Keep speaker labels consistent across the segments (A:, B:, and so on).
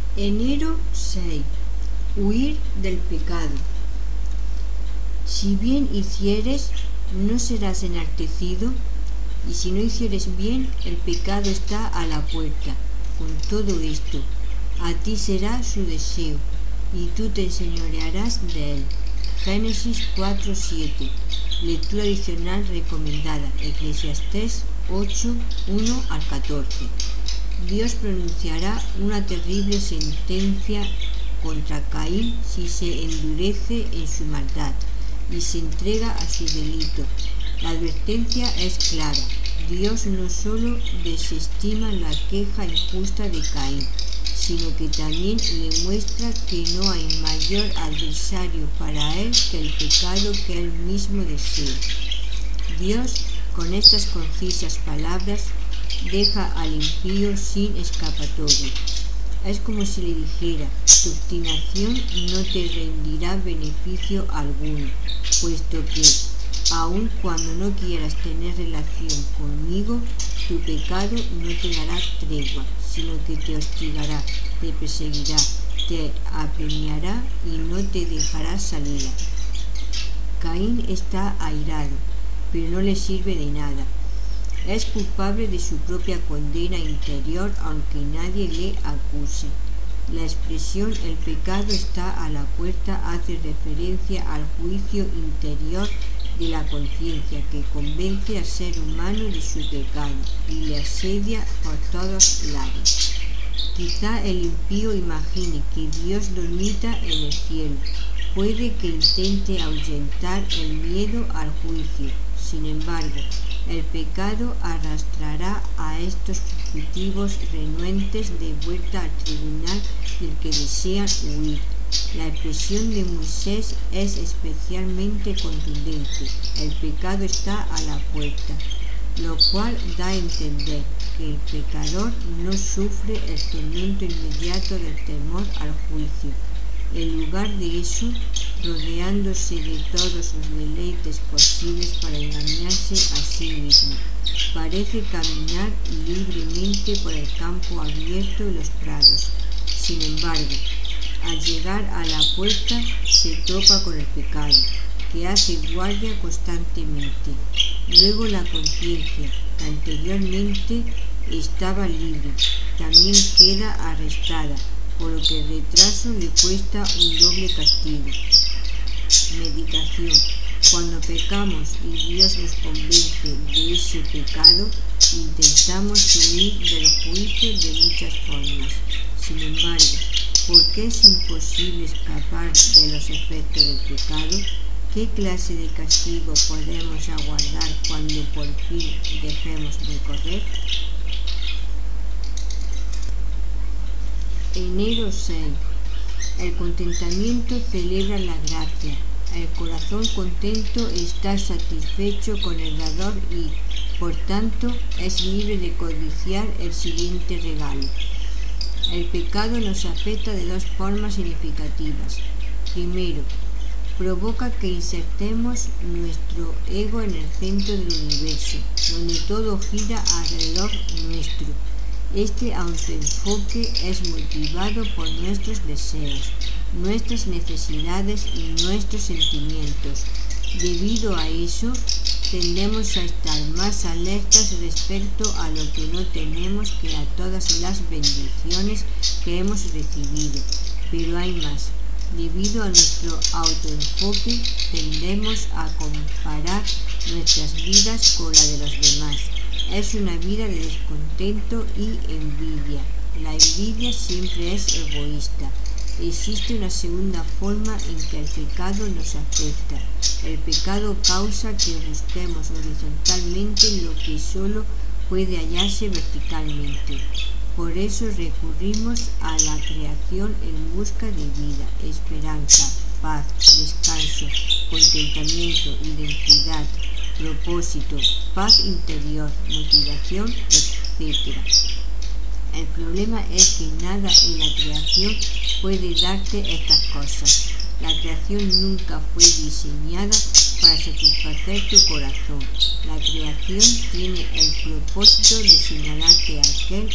A: Enero 6. Huir del pecado. Si bien hicieres, no serás enaltecido, y si no hicieres bien, el pecado está a la puerta. Con todo esto, a ti será su deseo, y tú te enseñorearás de él. Génesis 4:7. Lectura adicional recomendada, Eclesiastés 8:1-14. Dios pronunciará una terrible sentencia contra Caín si se endurece en su maldad y se entrega a su delito. La advertencia es clara. Dios no solo desestima la queja injusta de Caín, sino que también le muestra que no hay mayor adversario para él que el pecado que él mismo desea. Dios, con estas concisas palabras, deja al impío sin escapatoria. Es como si le dijera: tu obstinación no te rendirá beneficio alguno, puesto que, aun cuando no quieras tener relación conmigo, tu pecado no te dará tregua, sino que te hostigará, te perseguirá, te apremiará y no te dejará salida. Caín está airado, pero no le sirve de nada. Es culpable de su propia condena interior, aunque nadie le acuse. La expresión "el pecado está a la puerta" hace referencia al juicio interior de la conciencia que convence al ser humano de su pecado y le asedia por todos lados. Quizá el impío imagine que Dios dormita en el cielo. Puede que intente ahuyentar el miedo al juicio. Sin embargo, el pecado arrastrará a estos fugitivos renuentes de vuelta al tribunal del que desean huir. La expresión de Moisés es especialmente contundente: el pecado está a la puerta, lo cual da a entender que el pecador no sufre el tormento inmediato del temor al juicio. En lugar de eso, rodeándose de todos los deleites posibles para engañarse a sí mismo, parece caminar libremente por el campo abierto y los prados. Sin embargo, al llegar a la puerta se topa con el pecado, que hace guardia constantemente. Luego la conciencia, que anteriormente estaba libre, también queda arrestada, por lo que el retraso le cuesta un doble castigo. Meditación. Cuando pecamos y Dios nos convence de ese pecado, intentamos huir del juicio de muchas formas. Sin embargo, ¿por qué es imposible escapar de los efectos del pecado? ¿Qué clase de castigo podemos aguardar cuando por fin dejemos de correr? Enero 6. El contentamiento celebra la gracia. El corazón contento está satisfecho con el dador y, por tanto, es libre de codiciar el siguiente regalo. El pecado nos afecta de dos formas significativas. Primero, provoca que insertemos nuestro ego en el centro del universo, donde todo gira alrededor nuestro. Este autoenfoque es motivado por nuestros deseos, nuestras necesidades y nuestros sentimientos. Debido a eso, tendemos a estar más alertas respecto a lo que no tenemos que a todas las bendiciones que hemos recibido. Pero hay más. Debido a nuestro autoenfoque, tendemos a comparar nuestras vidas con la de los demás. Es una vida de descontento y envidia. La envidia siempre es egoísta. Existe una segunda forma en que el pecado nos afecta. El pecado causa que busquemos horizontalmente lo que solo puede hallarse verticalmente. Por eso recurrimos a la creación en busca de vida, esperanza, paz, descanso, contentamiento, identidad, propósito, paz interior, motivación, etc. El problema es que nada en la creación puede darte estas cosas. La creación nunca fue diseñada para satisfacer tu corazón. La creación tiene el propósito de señalarte a aquel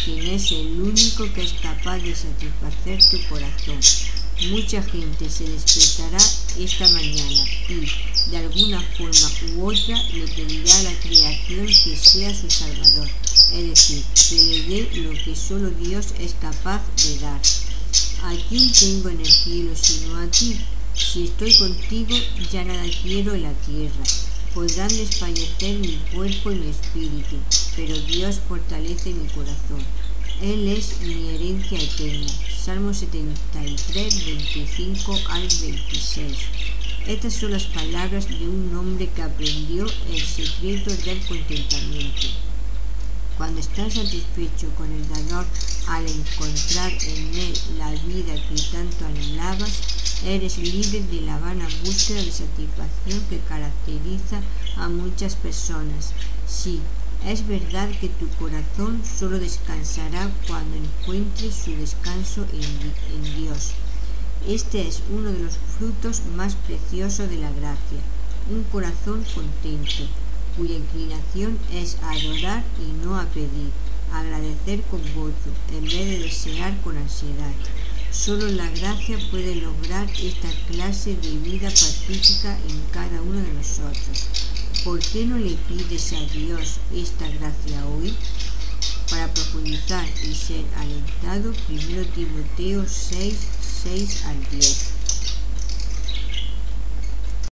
A: quien es el único que es capaz de satisfacer tu corazón. Mucha gente se despertará esta mañana y, de alguna forma u otra, le pedirá a la creación que sea su salvador, es decir, que le dé lo que solo Dios es capaz de dar. ¿A quién tengo en el cielo sino a ti? Si estoy contigo, ya nada quiero en la tierra. Podrán desfallecer mi cuerpo y mi espíritu, pero Dios fortalece mi corazón. Él es mi herencia eterna. Salmo 73, 25 al 26. Estas son las palabras de un hombre que aprendió el secreto del contentamiento. Cuando estás satisfecho con el dador al encontrar en él la vida que tanto anhelabas, eres libre de la vana búsqueda de satisfacción que caracteriza a muchas personas. Sí, es verdad que tu corazón solo descansará cuando encuentres su descanso en Dios. Este es uno de los frutos más preciosos de la gracia, un corazón contento, cuya inclinación es a adorar y no a pedir, a agradecer con gozo, en vez de desear con ansiedad. Solo la gracia puede lograr esta clase de vida pacífica en cada uno de nosotros. ¿Por qué no le pides a Dios esta gracia hoy? Para profundizar y ser alentado, 1 Timoteo 6, 6 al 10.